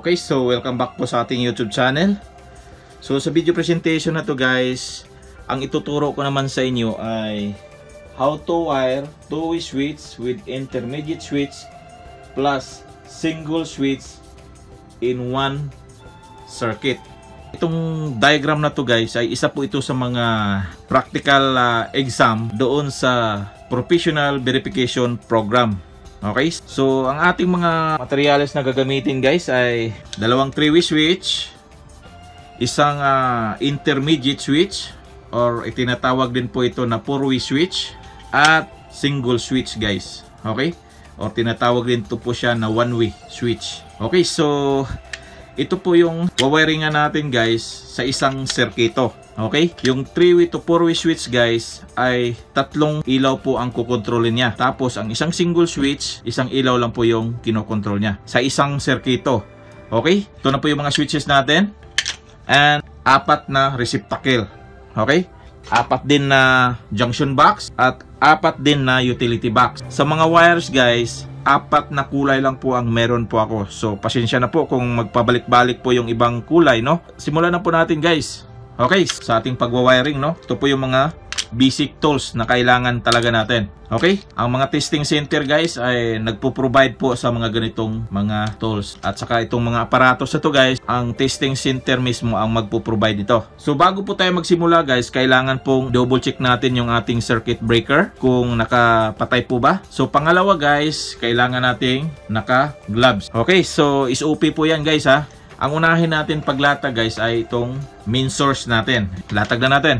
Okay, so welcome back po sa ating YouTube channel. So sa video presentation na to guys, ang ituturo ko naman sa inyo ay how to wire two-way switch with intermediate switch plus single switch in one circuit. Itong diagram na to guys ay isa po ito sa mga practical exam doon sa professional verification program. Okay, so ang ating mga materyales na gagamitin guys ay dalawang 3-way switch, isang intermediate switch or itinatawag din po ito na 4-way switch at single switch guys. Okay, or tinatawag din ito po siya na 1-way switch. Okay, so ito po yung wawiringan natin guys sa isang serkito. Okay, yung 3-way to 4-way switch guys ay tatlong ilaw po ang kukontrolin niya. Tapos ang isang single switch, isang ilaw lang po yung kinokontrol niya sa isang serkito. Okay, ito na po yung mga switches natin. And apat na receptacle. Okay, apat din na junction box at apat din na utility box. Sa mga wires guys, apat na kulay lang po ang meron po ako. So pasensya na po kung magpabalik-balik po yung ibang kulay, no? Simulan na po natin guys. Okay, sa ating pagwa-wiring, no? Ito po yung mga basic tools na kailangan talaga natin. Okay? Ang mga testing center guys ay nagpo-provide po sa mga ganitong mga tools. At saka itong mga aparatos na to guys, ang testing center mismo ang magpo-provide ito. So bago po tayo magsimula guys, kailangan pong double check natin yung ating circuit breaker kung nakapatay po ba. So pangalawa guys, kailangan nating naka-gloves. Okay, so SOP po yan guys ha. Ang unahin natin paglatag guys ay itong main source natin. Latag na natin.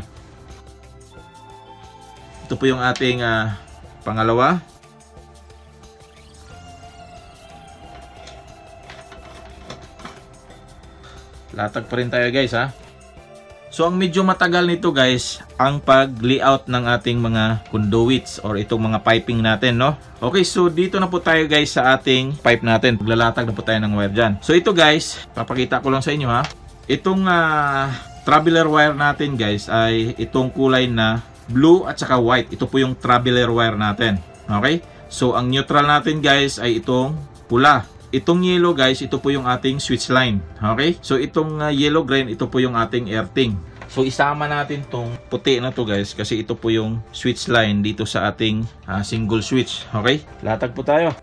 Ito po yung ating pangalawa. Latag pa rin tayo guys ha. So ang medyo matagal nito guys, ang pag-layout ng ating mga conduits or itong mga piping natin, no? Okay, so dito na po tayo guys sa ating pipe natin. Paglalatag na po tayo ng wire dyan. So ito guys, papakita ko lang sa inyo ha. Itong traveler wire natin guys ay itong kulay na blue at saka white. Ito po yung traveler wire natin. Okay, so ang neutral natin guys ay itong pula. Itong yellow guys, ito po yung ating switch line. Okay? So itong yellow green, ito po yung ating earthing. So isama natin tong puti na to guys kasi ito po yung switch line dito sa ating single switch. Okay? Latag po tayo.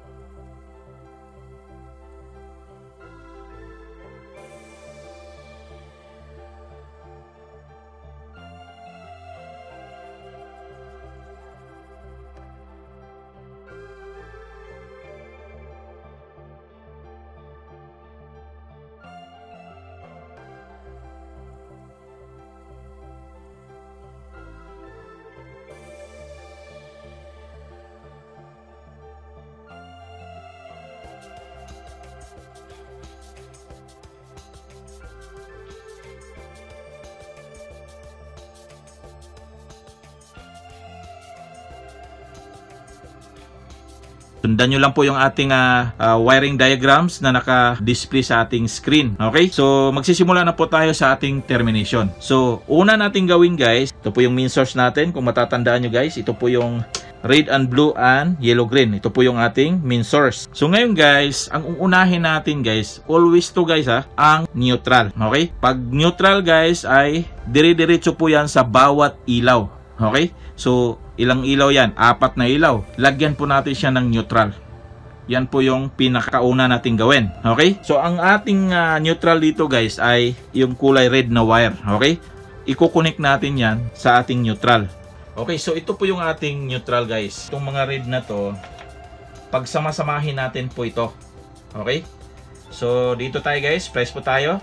Sundan nyo lang po yung ating wiring diagrams na naka-display sa ating screen. Okay? So, magsisimula na po tayo sa ating termination. So, una natin gawin guys, ito po yung main source natin. Kung matatandaan nyo guys, ito po yung red and blue and yellow green. Ito po yung ating main source. So, ngayon guys, ang uunahin natin guys, always to guys ang neutral. Okay? Pag neutral guys ay dire-diretso po yan sa bawat ilaw. Okay? So, ilang ilaw yan? 4 na ilaw. Lagyan po natin siya ng neutral. Yan po yung pinakauna natin gawin. Okay? So, ang ating neutral dito guys ay yung kulay red na wire. Okay? Iko-connect natin yan sa ating neutral. Okay, so ito po yung ating neutral guys. Itong mga red na to, pagsama-samahin natin po ito. Okay? So, dito tayo guys. Press po tayo.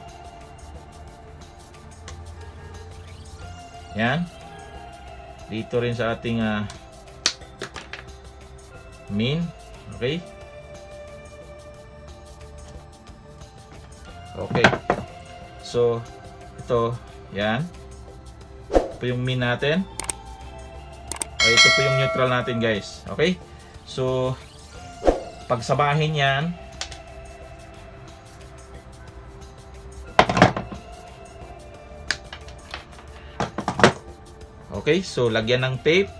Yan. Dito rin sa ating main. Okay. Okay. So, ito. Yan. Ito po yung main natin. Okay, ito po yung neutral natin guys. Okay. So, pagsamahin yan. Okay, so lagyan ng tape.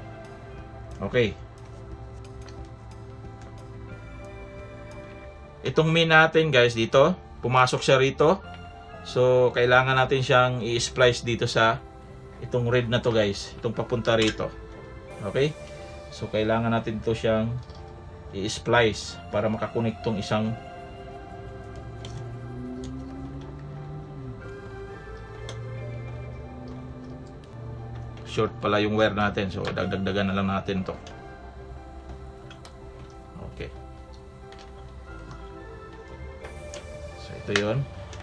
Okay. itong main natin guys dito, pumasok siya rito. So kailangan natin siyang i-splice dito sa itong red na to guys, itong papunta rito. Okay? So kailangan natin ito siyang i-splice para makakonect tong isang short pala yung wire natin. So dagdagan na lang natin to. Okay. So ito yun.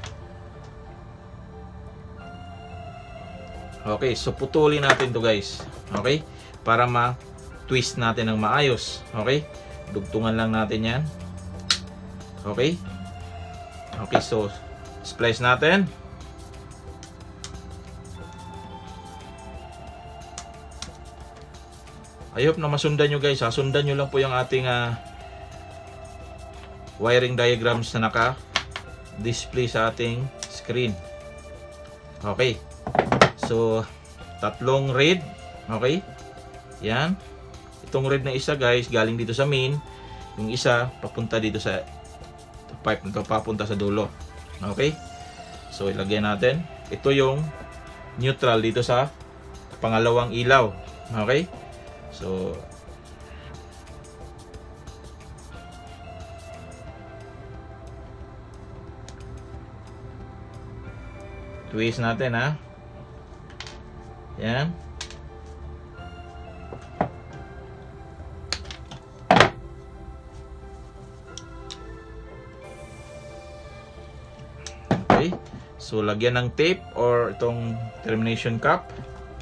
Okay, so putulin natin to guys. Okay? Para ma-twist natin ng maayos. Okay? Dugtungan lang natin yan. Okay? Okay, so splice natin. I hope na masundan nyo guys. Sundan nyo lang po yung ating wiring diagrams na naka-display sa ating screen. Okay. So, tatlong red. Okay. Yan. Itong red na isa guys, galing dito sa main. Yung isa, papunta dito sa pipe na ito, papunta sa dulo. Okay. So, ilagay natin. Ito yung neutral dito sa pangalawang ilaw. Okay. So, twist natin ha. Yan. Okay. So, lagyan ng tape or itong termination cap.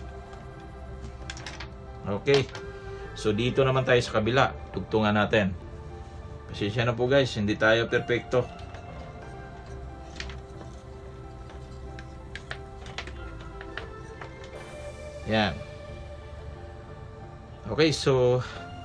Okay. So dito naman tayo sa kabila. Tugtungan natin. Pasensya na po guys, hindi tayo perfecto. Yan. Okay, so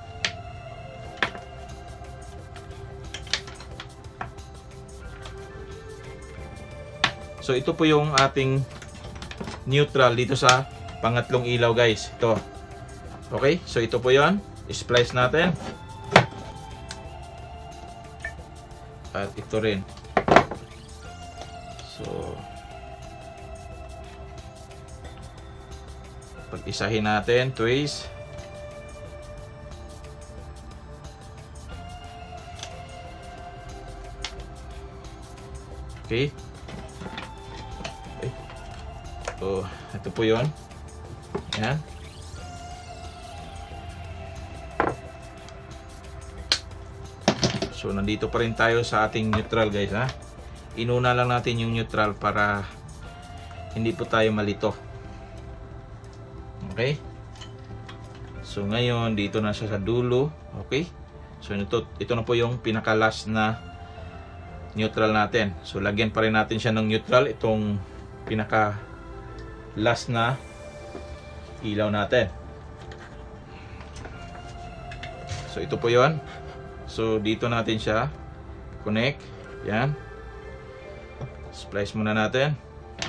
ito po yung ating neutral dito sa pangatlong ilaw guys. Ito. Okay, so ito po yon. I-splice natin. At ito rin. So, pag-isahin natin, twist. Okay. So, ito po yon. Yan. So nandito pa rin tayo sa ating neutral guys ha. Inuna lang natin yung neutral para hindi po tayo malito. Okay? So ngayon dito na siya sa dulo. Okay? So ito na po yung pinaka last na neutral natin. So lagyan pa rin natin siya ng neutral, itong pinaka last na ilaw natin. So ito po yon. So dito natin siya connect. Yan. Splice muna natin.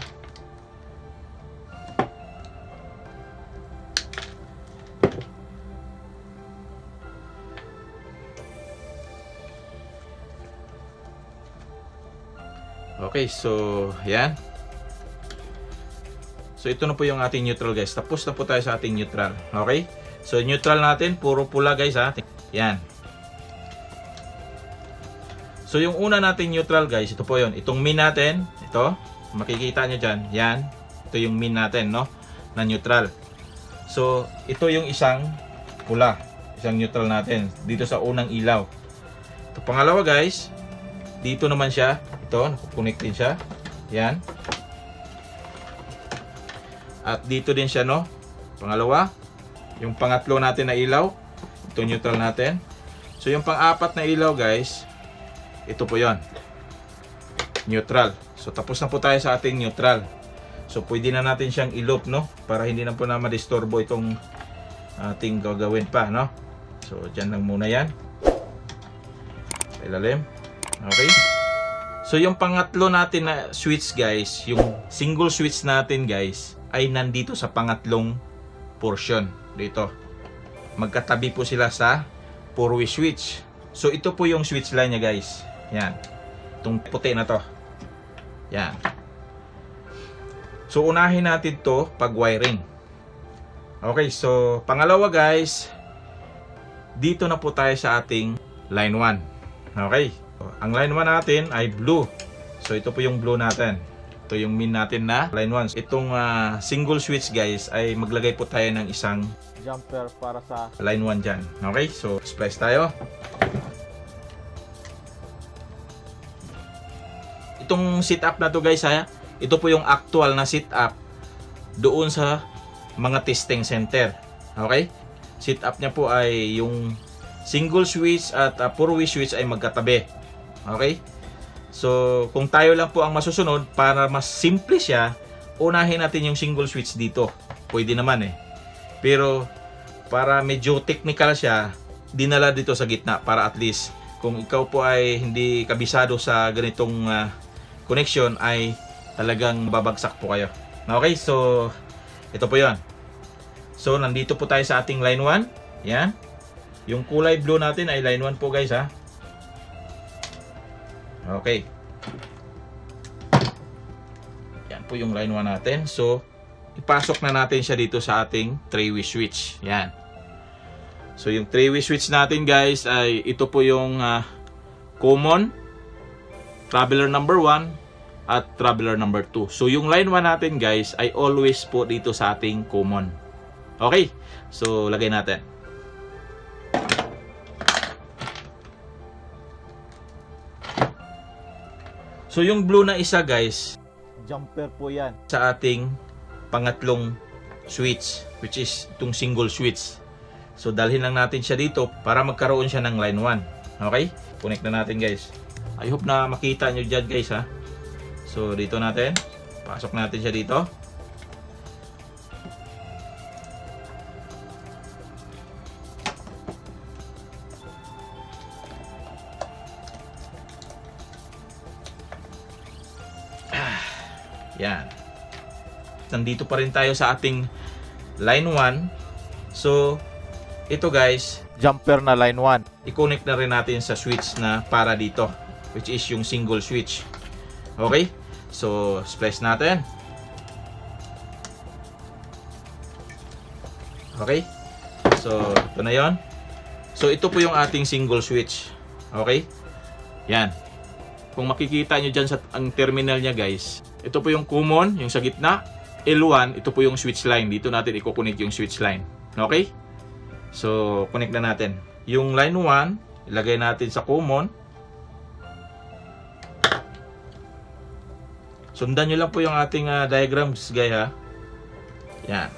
Okay, so yan. So ito na po yung ating neutral guys. Tapos na po tayo sa ating neutral. Okay? So neutral natin puro pula guys ha. Yan. So yung una natin neutral guys, ito po yon. Itong min natin, ito, makikita nyo dyan, yan. Ito yung min natin, no? Na neutral. So ito yung isang pula, isang neutral natin, dito sa unang ilaw. Ito pangalawa guys, dito naman siya, ito, nakakonect din siya. Yan. At dito din siya, no? Pangalawa. Yung pangatlo natin na ilaw, ito neutral natin. So yung pang-apat na ilaw guys, ito po yon, neutral. So tapos na po tayo sa ating neutral. So pwede na natin siyang i-loop, no? Para hindi na po na madisturbo itong ating gagawin pa, no? So dyan lang muna yan. Sa ilalim. Okay. So yung pangatlo natin na switch guys, yung single switch natin guys, ay nandito sa pangatlong portion. Dito. Magkatabi po sila sa four-way switch. So ito po yung switch line niya guys. Yan. Itong puti na to. Yan. So unahin natin to pag wiring. Okay, so pangalawa guys, dito na po tayo sa ating line 1. Okay, ang line 1 natin ay blue. So ito po yung blue natin. Ito yung min natin na line 1. Itong single switch guys ay maglagay po tayo ng isang jumper para sa line 1 dyan. Okay, so splice tayo. Itong setup na to guys ha, ito po yung actual na setup doon sa mga testing center. Okay, setup niya po ay yung single switch at 4-way switch ay magkatabi. Okay, so kung tayo lang po ang masusunod, para mas simple siya, unahin natin yung single switch dito. Pwede naman eh. Pero para medyo technical siya, dinala dito sa gitna para at least kung ikaw po ay hindi kabisado sa ganitong connection ay talagang babagsak po kayo. Okay, so ito po yon. So nandito po tayo sa ating line 1. Yan. Yung kulay blue natin ay line 1 po guys ha. Okay. Yan po yung line 1 natin. So ipasok na natin siya dito sa ating 3-way switch. Yan. So yung 3-way switch natin guys ay ito po yung common, traveler number 1 at traveler number 2. So yung line 1 natin guys ay always po dito sa ating common. Okay. So lagay natin. So yung blue na isa guys, jumper po yan sa ating pangatlong switch, which is itong single switch. So dalhin lang natin siya dito para magkaroon siya ng line 1. Okay? Connect na natin guys. I hope na makita nyo dyan guys ha. So dito natin, pasok natin siya dito. Yan. Nandito pa rin tayo sa ating line 1. So ito guys, jumper na line 1. i-connect na rin natin sa switch na para dito, which is yung single switch. Okay? So splice natin. Okay? So ito na yon. So ito po yung ating single switch. Okay? Yan. Kung makikita nyo dyan sa ang terminal nya guys, ito po yung common, yung sa gitna. L1, ito po yung switch line. Dito natin i-connect yung switch line. Okay? So connect na natin. Yung line 1, ilagay natin sa common. Sundan nyo lang po yung ating diagrams guys ha. Yan.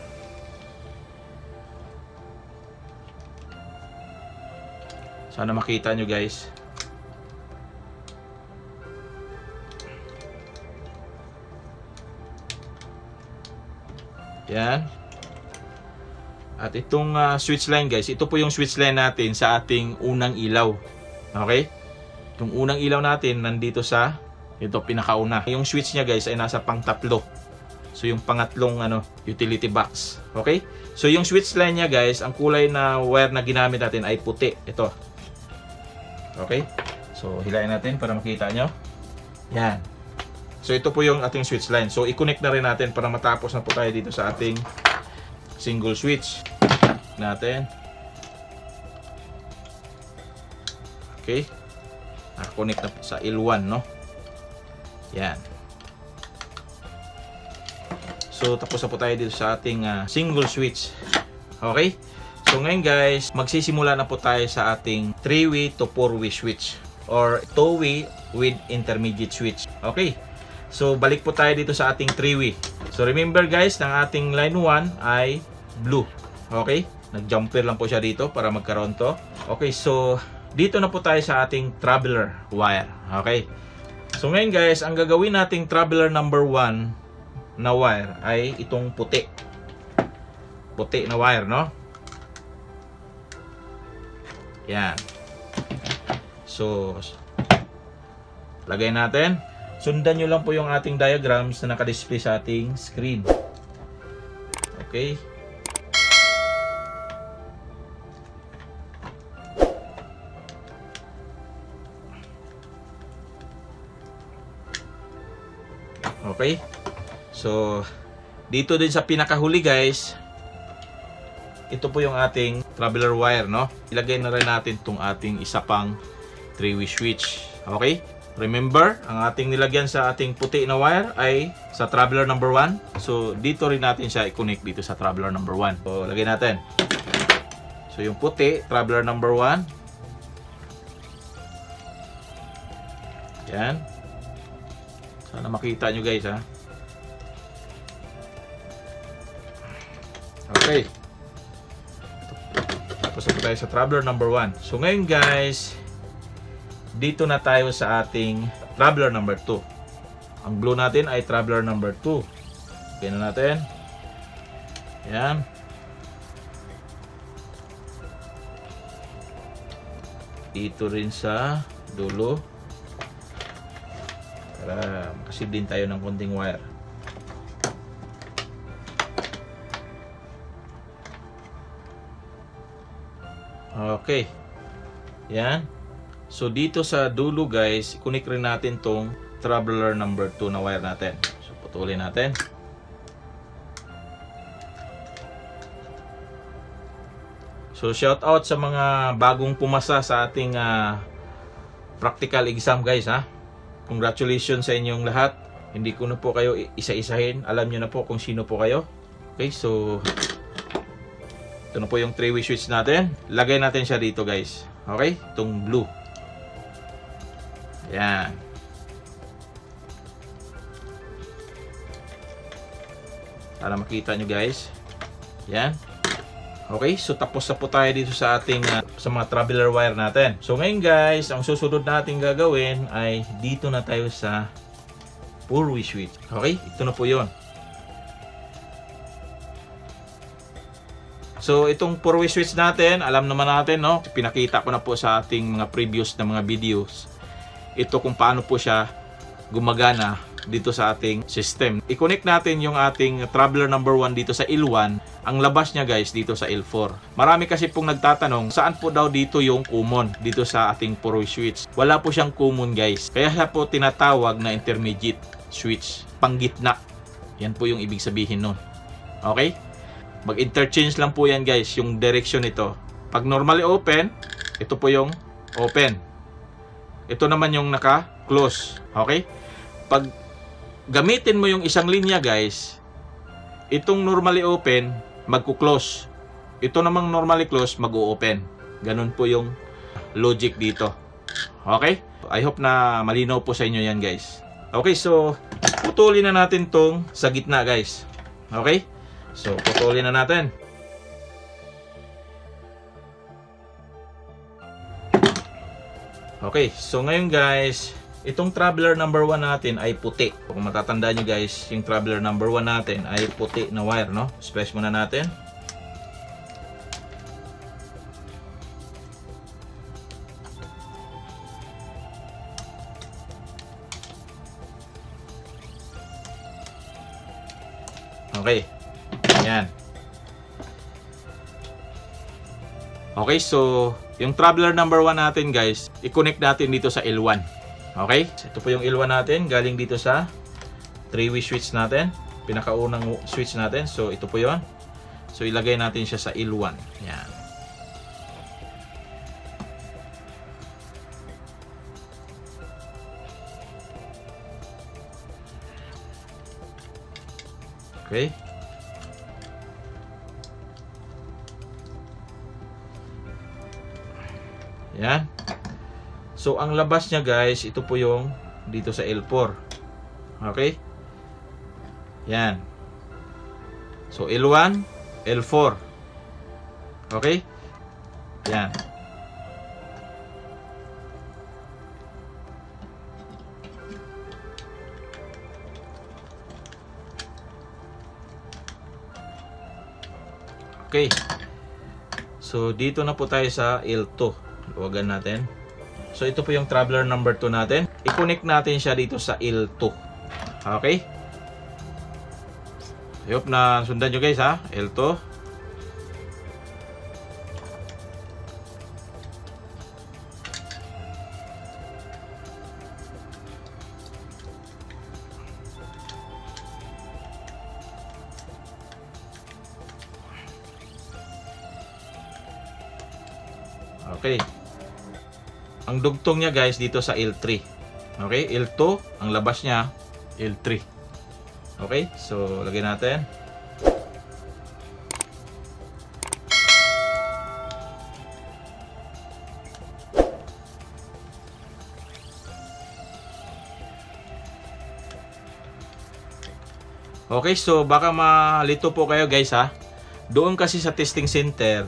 Sana makita nyo guys. Yan. At itong switch line guys, ito po yung switch line natin sa ating unang ilaw. Okay? Itong unang ilaw natin nandito sa ito pinakauna. Yung switch niya guys ay nasa pang-tatlo. So yung pangatlong utility box. Okay? So yung switch line niya guys, ang kulay na wire na ginamit natin ay puti. Ito. Okay? So hilain natin para makita nyo. Yan. So ito po yung ating switch line. So i-connect na rin natin para matapos na po tayo dito sa ating single switch natin. Okay? Connect na sa L1 no. Yan. So tapos na po tayo dito sa ating single switch. Okay? So ngayon guys, magsisimula na po tayo sa ating 3-way to 4-way switch or 2-way with intermediate switch. Okay? So balik po tayo dito sa ating 3-way. So remember guys, ng ating line 1 ay blue. Okay? Nag-jumper lang po siya dito para magkaroon to. Okay, so dito na po tayo sa ating traveler wire. Okay? So ngayon guys, ang gagawin nating traveler number 1 na wire ay itong puti. Puti na wire, no? Yan. So lagay natin. Sundan nyo lang po yung ating diagrams na nakadisplay sa ating screen. Okay. Okay? So, dito din sa pinakahuli guys, ito po yung ating traveler wire, no? Ilagay na rin natin itong ating isa pang 3-way switch. Okay? Remember, ang ating nilagyan sa ating puti na wire ay sa traveler number 1. So, dito rin natin siya i-connect dito sa traveler number 1. So, lagay natin. So, yung puti, traveler number 1. Yan. Sana makita nyo guys, ha. Okay. Tapos na tayo sa traveler number 1. So, ngayon guys, dito na tayo sa ating traveler number 2. Ang blue natin ay traveler number 2. Lagyan na natin. Yan. Dito rin sa dulo. Para makasid din tayo ng konting wire. Okay. Yan. So dito sa dulo guys, i-connect rin natin tong traveler number 2 na wire natin. So putulin natin. So shout out sa mga bagong pumasa sa ating practical exam guys, ha. Congratulations sa inyong lahat. Hindi ko na po kayo isa-isahin. Alam niyo na po kung sino po kayo. Okay, so ito na po yung 3-way switch natin. Lagay natin siya dito guys. Okay, itong blue. Yan. Para makita nyo guys. Yan. Okay, so tapos na po tayo dito sa ating sa mga traveler wire natin. So ngayon guys, ang susunod natin gagawin ay dito na tayo sa 4-way switch. Okay, ito na po yun. So itong 4-way switch natin, alam naman natin, no? Pinakita ko na po sa ating mga previous na mga videos. Ito kung paano po siya gumagana dito sa ating system. I-connect natin yung ating traveler number 1 dito sa L1. Ang labas niya guys dito sa L4. Marami kasi pong nagtatanong saan po daw dito yung common dito sa ating 4-way switch. Wala po siyang common guys. Kaya siya po tinatawag na intermediate switch. Panggitna. Yan po yung ibig sabihin nun. Okay? Mag-interchange lang po yan guys yung direction nito. Pag normally open, ito po yung open. Ito naman yung naka-close. Okay? Pag gamitin mo yung isang linya guys, itong normally open, magku-close. Ito namang normally close, mag-o-open. Ganun po yung logic dito. Okay? I hope na malinaw po sa inyo yan guys. Okay, so putulin na natin tong sa gitna guys. Okay? So putulin na natin. Okay, so ngayon guys, itong traveler number 1 natin ay puti. Kung matatandaan nyo guys, yung traveler number 1 natin ay puti na wire, no? Splice muna natin. Okay. Ayan. Okay, so yung traveler number 1 natin guys, i-connect natin dito sa L1. Okay? Ito po yung L1 natin, galing dito sa 3-way switch natin. Pinakaunang switch natin. So ito po yon. So ilagay natin siya sa L1. Yan. Okay? Yan. So ang labas niya guys, ito po yung dito sa L4. Okay? Yan. So L1, L4. Okay? Yan. Okay. So dito na po tayo sa L2. Luwagan natin. So ito po yung traveler number 2 natin. I-connect natin siya dito sa L2. Okay? I hope na sundan nyo guys ha. L2. Okay. Ang dugtong niya guys dito sa L3. Okay, L2, ang labas niya L3. Okay, so lagyan natin. Okay, so baka malito po kayo guys ha. Doon kasi sa testing center,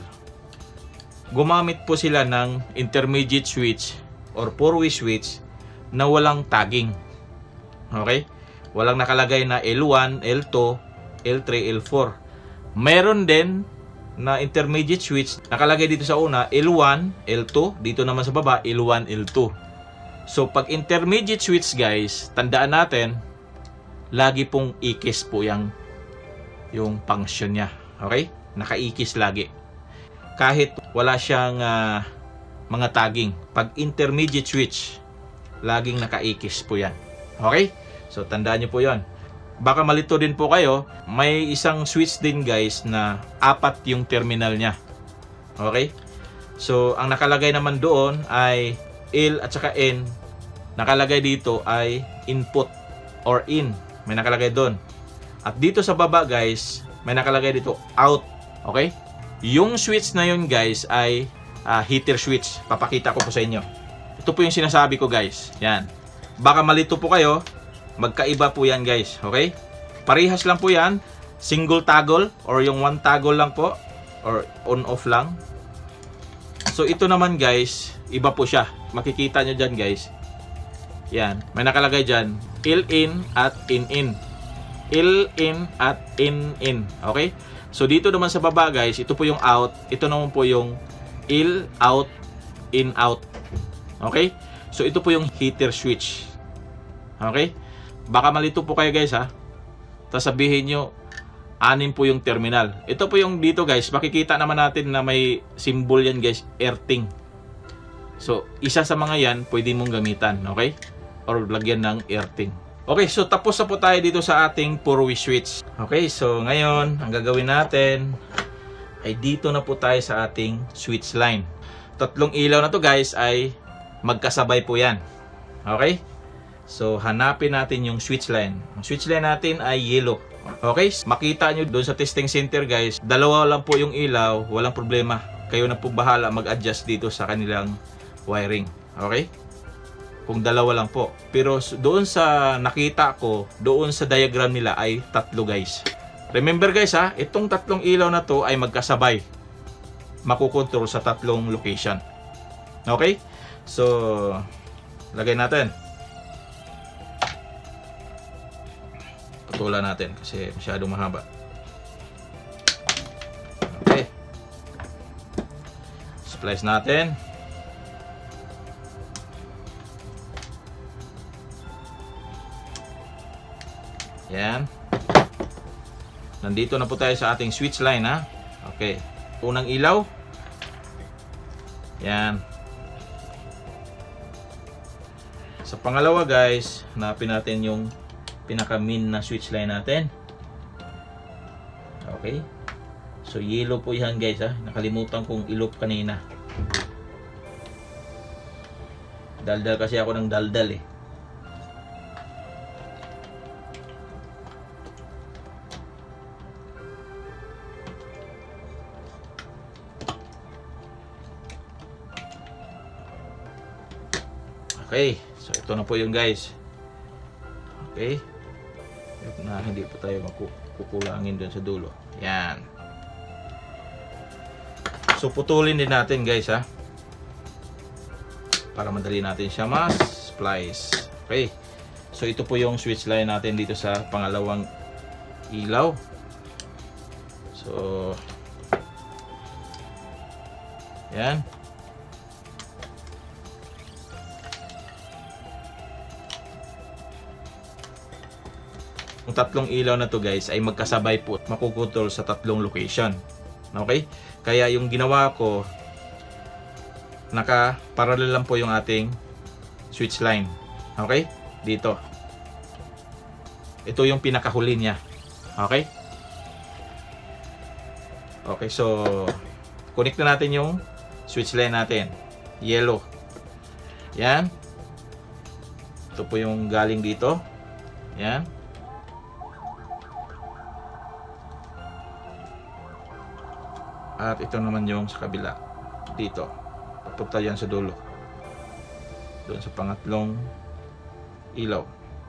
gumamit po sila ng intermediate switch or 4-way switch na walang tagging. Okay? Walang nakalagay na L1, L2, L3, L4. Meron din na intermediate switch nakalagay dito sa una L1, L2, dito naman sa baba L1, L2. So pag intermediate switch guys, tandaan natin lagi pong ikis po yung function niya. Okay? Naka-ikis lagi. Kahit wala siyang mga tagging. Pag intermediate switch, laging naka-ikis po yan. Okay? So, tandaan nyo po yon. Baka malito din po kayo, may isang switch din guys na 4 yung terminal niya. Okay? So, ang nakalagay naman doon ay L at saka N. Nakalagay dito ay input or in. May nakalagay doon. At dito sa baba guys, may nakalagay dito out. Okay? Yung switch na yun guys ay heater switch. Papakita ko po sa inyo. Ito po yung sinasabi ko guys. Yan. Baka malito po kayo. Magkaiba po yan guys. Okay? Parehas lang po yan. Single toggle or yung one toggle lang po. Or on off lang. So ito naman guys, iba po siya. Makikita nyo dyan guys. Yan. May nakalagay dyan. L-in at in-in. L-in at in-in. Okay? So, dito naman sa baba, guys, ito po yung out. Ito naman po yung L-out, in-out. Okay? So, ito po yung heater switch. Okay? Baka malito po kayo, guys, ha? Tapos sabihin nyo, 6 po yung terminal. Ito po yung dito, guys. Makikita naman natin na may symbol yan, guys. Earthing. So, isa sa mga yan, pwede mong gamitan. Okay? Or lagyan ng earthing. Okay, so tapos na po tayo dito sa ating 4-way switch. Okay, so ngayon, ang gagawin natin ay dito na po tayo sa ating switch line. 3 ilaw na to guys ay magkasabay po yan. Okay? So, hanapin natin yung switch line. Ang switch line natin ay yellow. Okay? Makita nyo doon sa testing center guys, 2 lang po yung ilaw, walang problema. Kayo na po bahala mag-adjust dito sa kanilang wiring. Okay? Kung 2 lang po. Pero doon sa nakita ko, doon sa diagram nila ay 3 guys. Remember guys ha, itong 3 ilaw na to ay magkasabay. Makukontrol sa 3 location. Okay? So, lagay natin. Putulan natin kasi masyadong mahaba. Okay. Splice natin. Yan. Nandito na po tayo sa ating switch line ha. Okay. Unang ilaw. Yan. Sa pangalawa guys, hanapin natin yung pinaka-min na switch line natin. Okay. So yellow po yan guys ha. Nakalimutan kong ilop kanina. Daldal kasi ako ng daldal eh. Okay, so ito na po yung guys. Okay. Na hindi po tayo makukulangin doon sa dulo. Yan. So putulin din natin guys ha. Para madali natin siya mas-splice. Okay. So ito po yung switch line natin dito sa pangalawang ilaw. So yan. Yung 3 ilaw na to guys ay magkasabay po at makukontrol sa 3 location. Okay? Kaya yung ginawa ko, naka-parallel lang po yung ating switch line. Okay? Dito. Ito yung pinakahuli niya. Okay? Okay, so connect na natin yung switch line natin. Yellow. Yan. Ito po yung galing dito. Yan. At ito naman yung sa kabila. Dito. Papunta yan sa dulo. Doon sa pangatlong ilaw.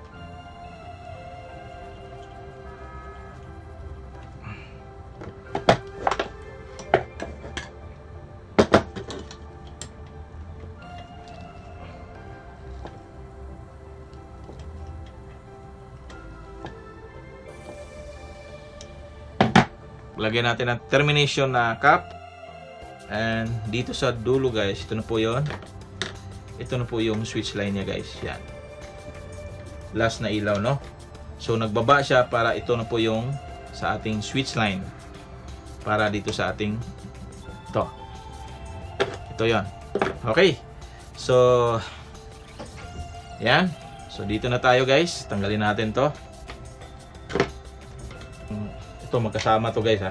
Lagyan natin ang termination na cap. And dito sa dulo guys, ito na po yon. Ito na po yung switch line niya guys. Yan. Last na ilaw, no? So nagbaba siya para ito na po yung sa ating switch line. Para dito sa ating ito. Ito yon. Okay. So yan. So dito na tayo guys. Tanggalin natin to. Ito magkasama to guys ha.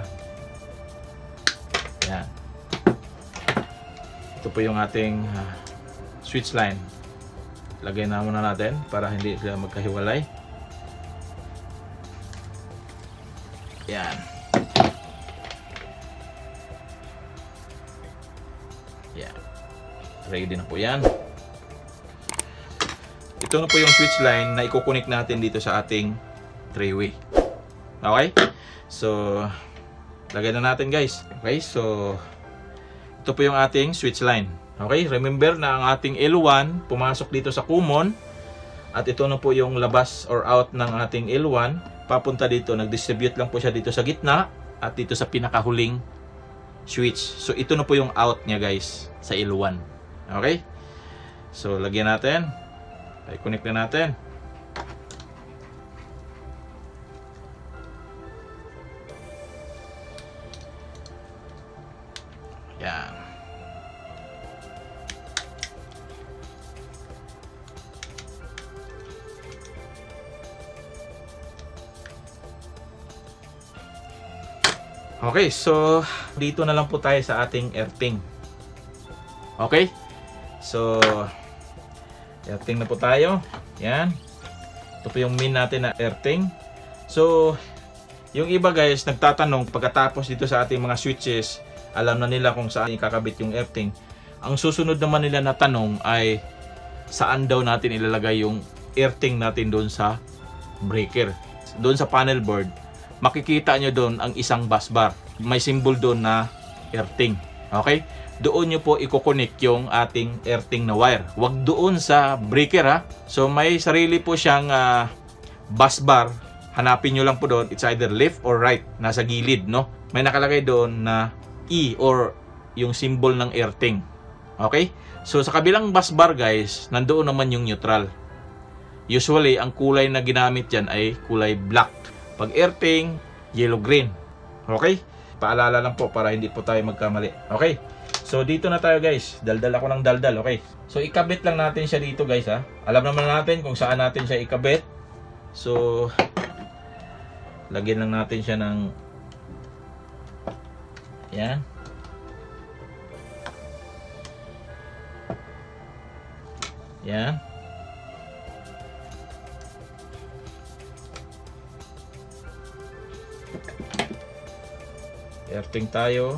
Yan. Ito po yung ating switch line. Lagay na muna natin para hindi sila magkahiwalay. Yan. Yan. Ready na po yan. Ito na po yung switch line na i-connect natin dito sa ating 3-way. Okay? So, lagay na natin guys. Okay, so ito po yung ating switch line. Okay, remember na ang ating L1 pumasok dito sa common. At ito na po yung labas or out ng ating L1. Papunta dito, nag-distribute lang po siya dito sa gitna. At dito sa pinakahuling switch. So, ito na po yung out niya guys sa L1. Okay, so lagyan natin. I-connect na natin. Yan. Okay, so dito na lang po tayo sa ating earthing. Okay? So earthing na po tayo. Yan. Ito po yung min natin na earthing. So yung iba guys nagtatanong pagkatapos dito sa ating mga switches, alam na nila kung saan ikakabit yung earthing. Ang susunod naman nila na tanong ay saan daw natin ilalagay yung earthing natin doon sa breaker. Doon sa panel board, makikita nyo doon ang isang bus bar. May symbol doon na earthing. Okay? Doon nyo po i-connect yung ating earthing na wire. Huwag doon sa breaker ha. So may sarili po siyang bus bar. Hanapin nyo lang po doon. It's either left or right. Nasa gilid, no? May nakalagay doon na E or yung symbol ng earthing. Okay? So sa kabilang bus bar guys, nandoon naman yung neutral. Usually, ang kulay na ginamit dyan ay kulay black. Pag earthing, yellow-green. Okay? Paalala lang po para hindi po tayo magkamali. Okay? So dito na tayo guys. Daldal ako ng daldal. Okay? So ikabit lang natin siya dito guys ha. Alam naman natin kung saan natin siya ikabit. So lagyan lang natin siya ng yan. Yan. Earthing tayo.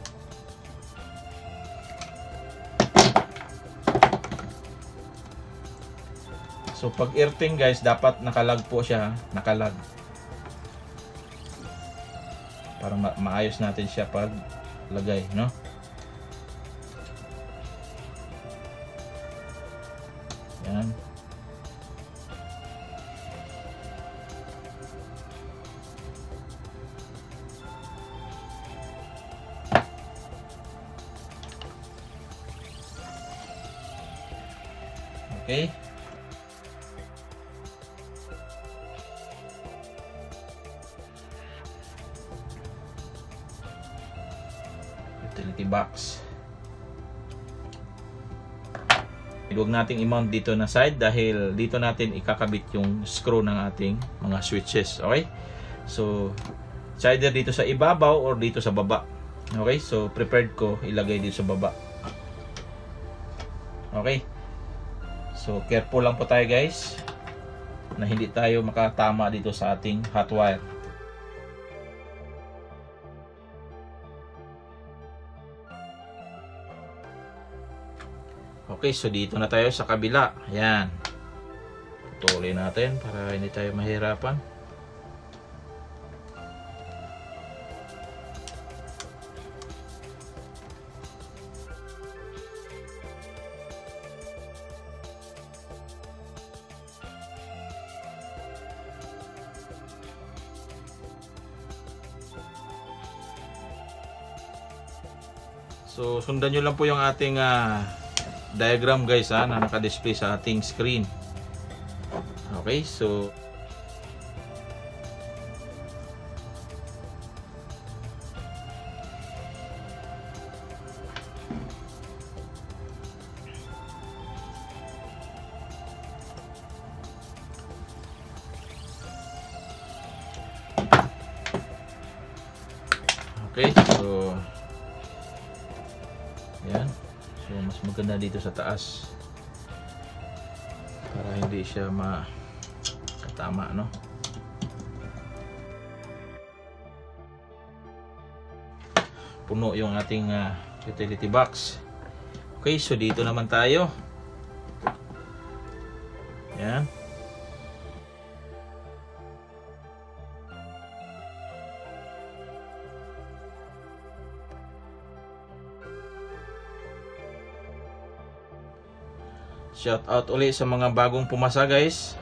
So pag earthing guys, dapat nakalag po siya, nakalag. Para maayos natin siya pag lagay, no? Yan. Okay. Utility box. Huwag nating i-mount dito na side dahil dito natin ikakabit yung screw ng ating mga switches. Okay? So, it's either dito sa ibabaw or dito sa baba. Okay? So, prepared ko ilagay dito sa baba. Okay? So careful lang po tayo guys na hindi tayo makatama dito sa ating hot wire. Okay, so dito na tayo sa kabila. Ayan. Tuloy natin para hindi tayo mahirapan. So sundan nyo lang po yung ating diagram guys na naka-display sa ating screen. Okay, so okay, so yan. So mas maganda dito sa taas para hindi siya katama, no? Puno yung ating utility box. Okay, so dito naman tayo. Yan. Shout out ulit sa mga bagong pumasa guys.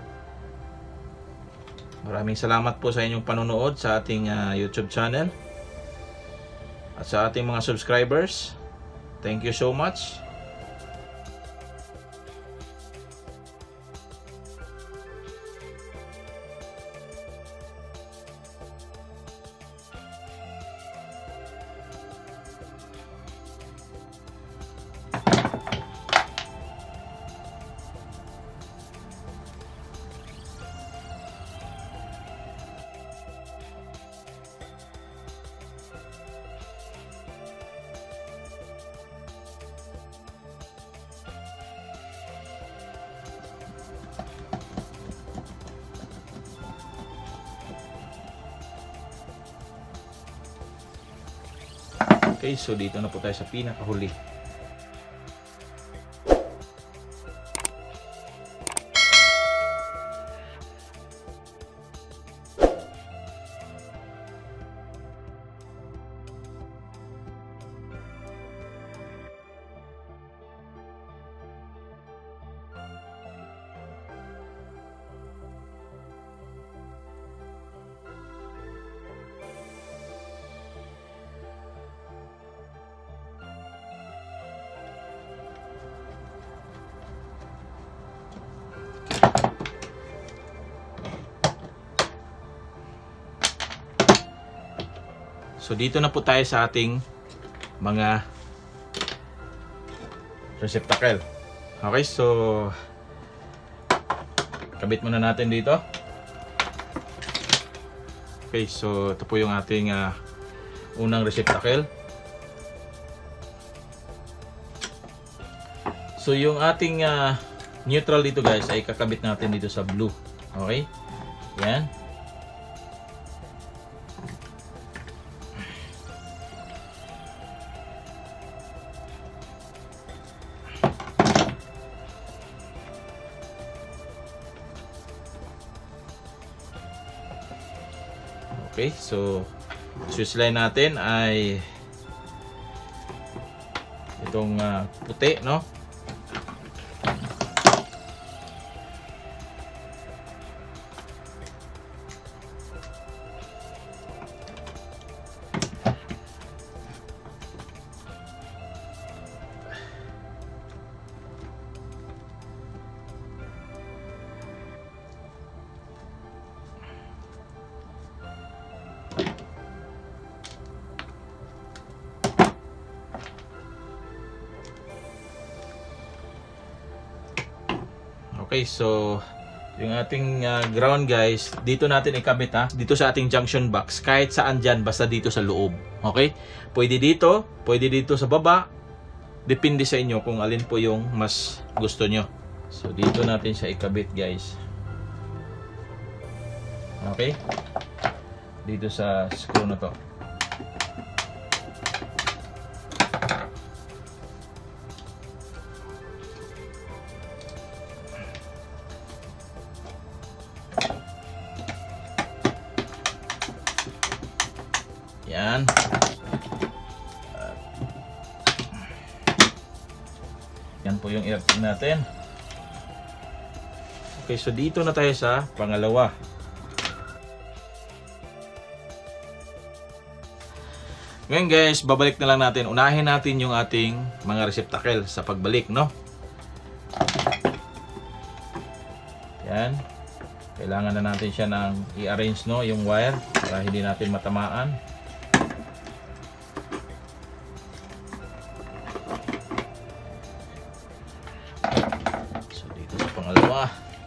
Maraming salamat po sa inyong panonood sa ating YouTube channel. At sa ating mga subscribers. Thank you so much. Okay, so dito na po tayo sa pinakahuli. So dito na po tayo sa ating mga receptacle. Okay, so kabit muna natin dito. Okay, so ito po yung ating unang receptacle. So yung ating neutral dito guys ay kakabit natin dito sa blue. Okay? Yan. Okay, so switch line natin ay itong puti, no? Okay, so yung ating ground guys, dito natin ikabit dito sa ating junction box, kahit saan dyan, basta dito sa loob. Okay? Pwede dito sa baba, depende sa inyo kung alin po yung mas gusto nyo. So dito natin siya ikabit guys. Okay, dito sa screw na to. Yan. Yan po yung electric natin. Okay, so dito na tayo sa pangalawa. Ngayon guys, babalik na lang natin. Unahin natin yung ating mga receptacle sa pagbalik, no? Yan. Kailangan na natin siya ng i-arrange, no, yung wire para hindi natin matamaan. So dito sa pangalawa.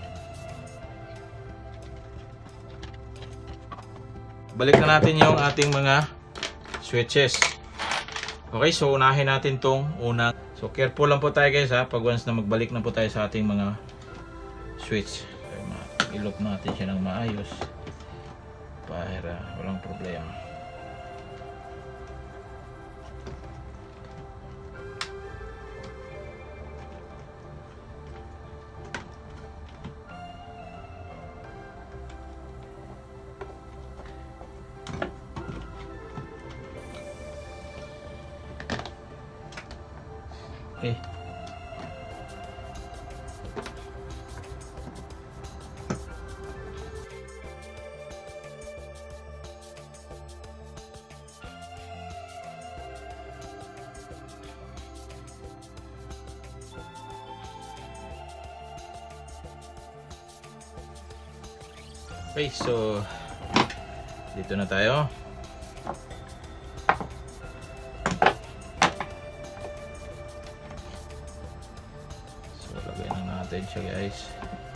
Balik na natin yung ating mga switches. Okay, so unahin natin tong unang. So careful lang po tayo guys ha, pag once na magbalik na po tayo sa ating mga switch. I-lock natin siya ng maayos para walang problema. Okay. Okay, so dito na tayo. So lagay na natin siya guys.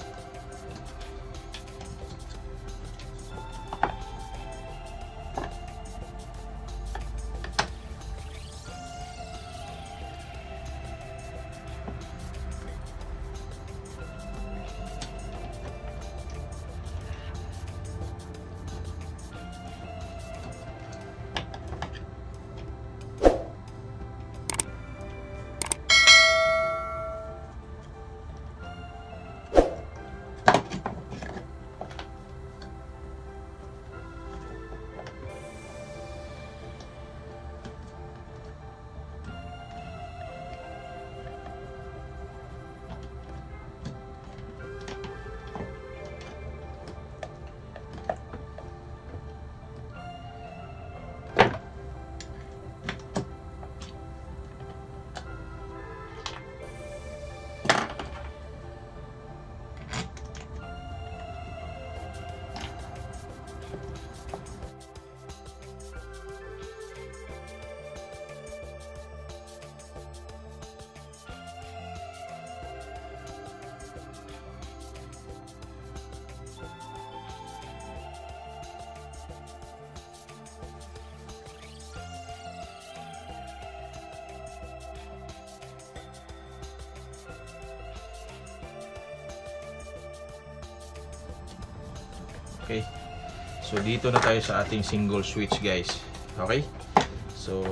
Okay. So dito na tayo sa ating single switch guys. Okay? So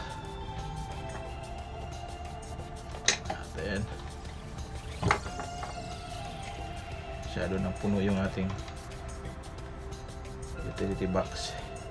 then masyado nang puno yung ating utility box.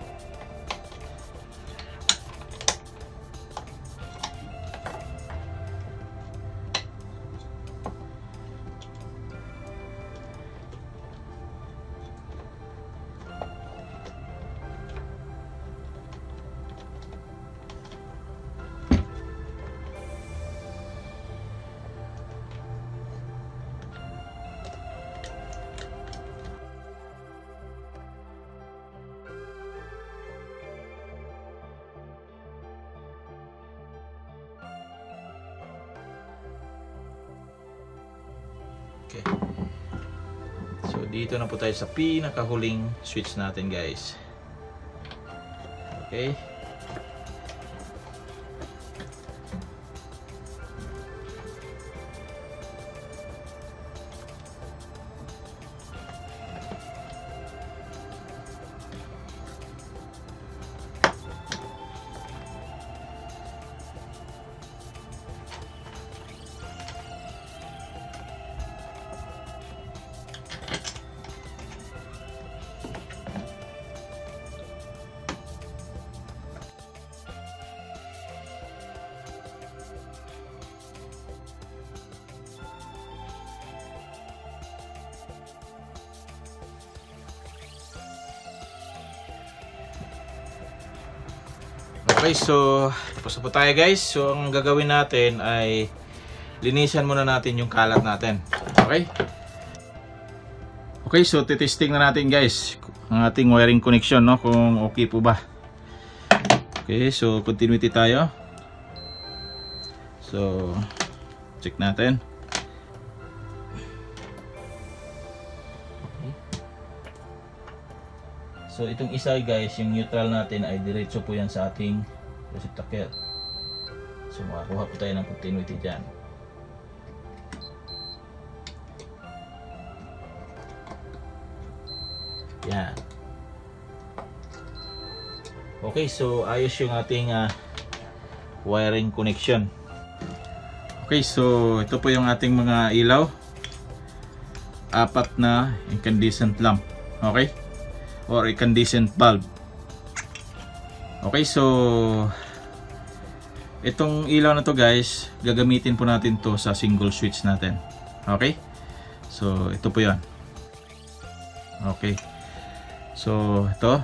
Okay. So dito na po tayo sa pinakahuling switch natin guys. Okay. Okay, so tapos na po tayo guys. So ang gagawin natin ay linisan muna natin yung kalat natin. Okay? Okay, so titesting na natin guys ang ating wiring connection, no, kung okay po ba. Okay, so continuity tayo. So check natin. So itong isa guys, yung neutral natin ay diretso po yan sa ating receptacle. So makakuha po tayo ng continuity dyan. Yan. Okay, so ayos yung ating wiring connection. Okay, so ito po yung ating mga ilaw. 4 na incandescent lamp. Okay? Or incandescent bulb. Okay, so itong ilaw na to guys, gagamitin po natin to sa single switch natin. Okay? So ito po 'yon. Okay. So ito.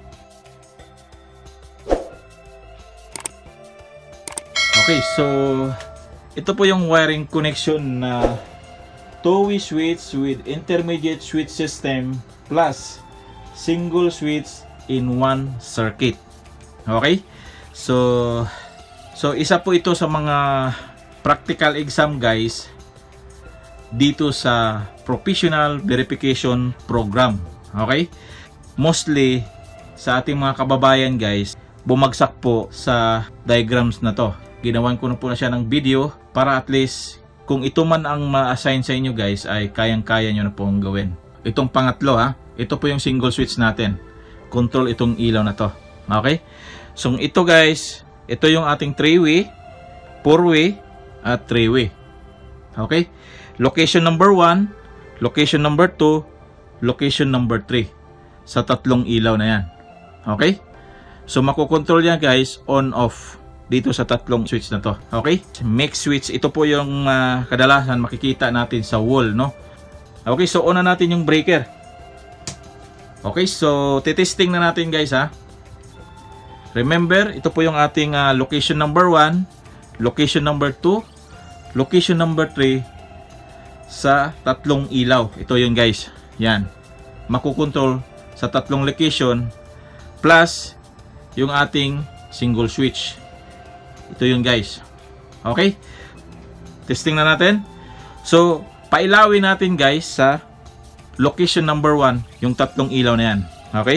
Okay, so ito po yung wiring connection na two-way switch with intermediate switch system plus single switch in one circuit. Okay? So isa po ito sa mga practical exam guys dito sa professional verification program. Okay? Mostly sa ating mga kababayan guys, bumagsak po sa diagrams na to. Ginawan ko na po na siya ng video para at least kung ito man ang ma-assign sa inyo guys ay kayang-kaya nyo na pong gawin. Itong pangatlo ito po yung single switch natin. Control itong ilaw na to. Okay? So ito guys, ito yung ating 3-way, 4-way, at 3-way. Okay? Location number 1, location number 2, location number 3. Sa tatlong ilaw na yan. Okay? So makokontrol yan guys, on off dito sa tatlong switch na to. Okay? Mix switch, ito po yung kadalasan makikita natin sa wall, no? Okay, so on na natin yung breaker. Okay, so titesting na natin guys Remember, ito po yung ating location number 1, location number 2, location number 3 sa tatlong ilaw. Ito yun guys. Yan. Makukontrol sa tatlong location plus yung ating single switch. Ito yun guys. Okay? Testing na natin. So, pailawin natin guys sa location number 1, yung tatlong ilaw na yan. Okay?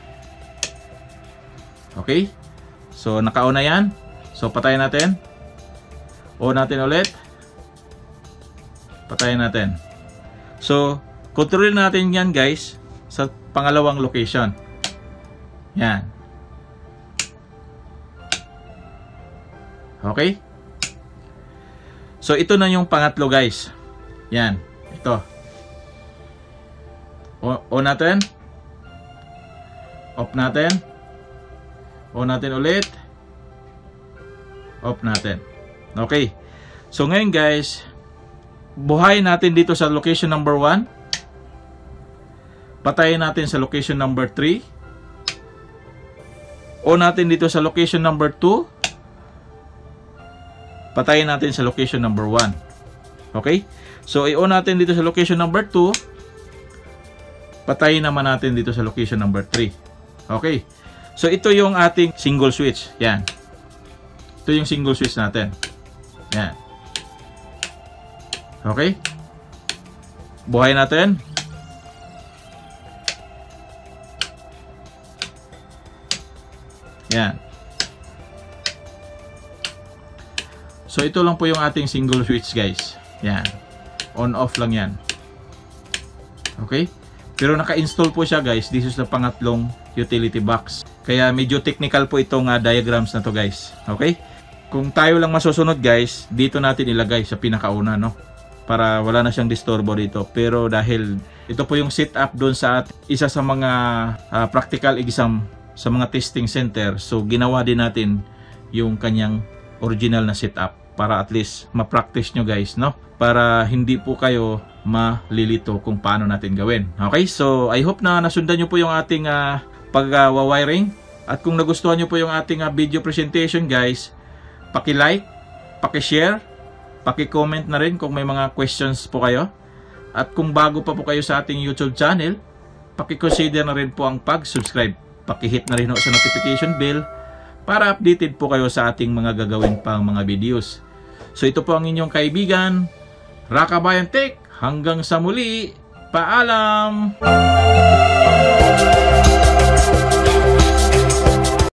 Okay? So, naka-on na yan. So, patayin natin. On natin ulit. Patayin natin. So, kontrolin natin yan guys sa pangalawang location. Yan. Okay? So, ito na yung pangatlo guys. Yan. Ito. On natin. Off natin. On natin ulit. Off natin. Okay. So ngayon guys, buhayin natin dito sa location number 1. Patayin natin sa location number 3. On natin dito sa location number 2. Patayin natin sa location number 1. Okay? So i-on natin dito sa location number 2. Patayin naman natin dito sa location number 3. Okay. So ito yung ating single switch. Yan. Ito yung single switch natin. Yan. Okay. Buhayin natin. Yan. So ito lang po yung ating single switch guys. Yan. On off lang yan. Okay. Pero naka-install po siya guys dito sa pangatlong utility box. Kaya medyo technical po itong diagrams na to guys. Okay? Kung tayo lang masusunod guys, dito natin ilagay sa pinakauna, no? Para wala na siyang disturbo dito. Pero dahil ito po yung setup doon sa isa sa mga practical exam sa mga testing center. So ginawa din natin yung kanyang original na setup para at least ma-practice nyo guys, no? Para hindi po kayo malilito kung paano natin gawin. Okay, so I hope na nasundan nyo po yung ating pag-wiring At kung nagustuhan nyo po yung ating video presentation guys, paki-like, paki-share, paki-comment na rin kung may mga questions po kayo. At kung bago pa po kayo sa ating YouTube channel, paki-consider na rin po ang pag-subscribe. Paki-hit na rin sa notification bell para updated po kayo sa ating mga gagawin pang mga videos. So ito po ang inyong kaibigan, Rakabayan Tech. Hanggang sa muli, paalam!